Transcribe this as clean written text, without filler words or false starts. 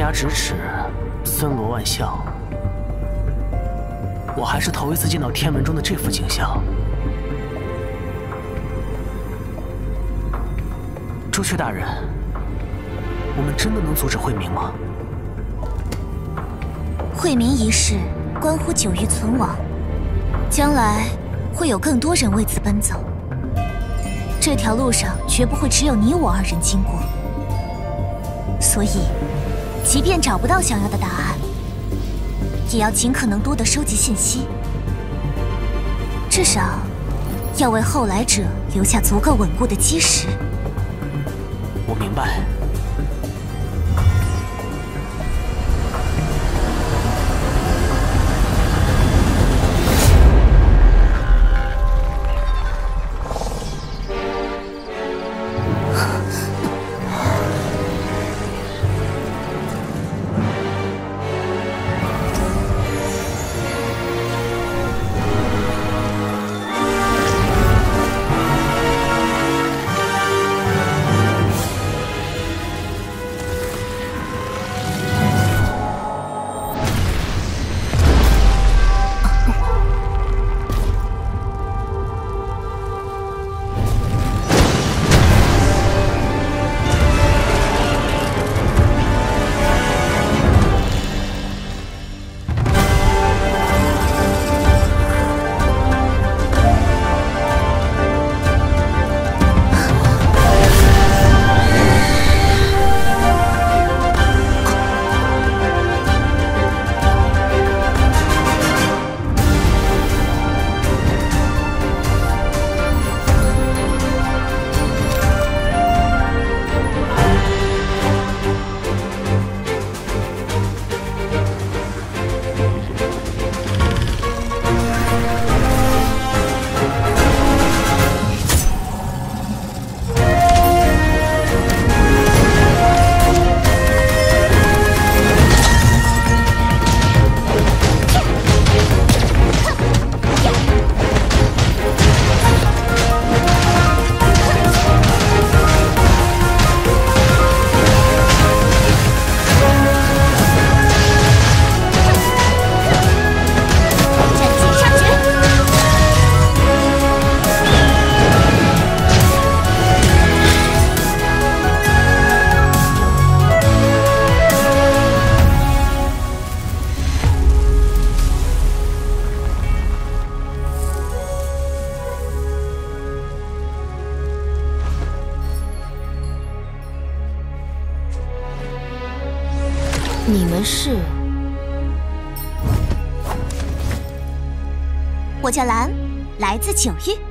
牙咫尺，森罗万象。我还是头一次见到天文中的这副景象。朱雀大人，我们真的能阻止惠明吗？ 惠明一事关乎九域存亡，将来会有更多人为此奔走。这条路上绝不会只有你我二人经过，所以，即便找不到想要的答案，也要尽可能多的收集信息，至少要为后来者留下足够稳固的基石。 我明白。 你们是？我叫兰，来自九域。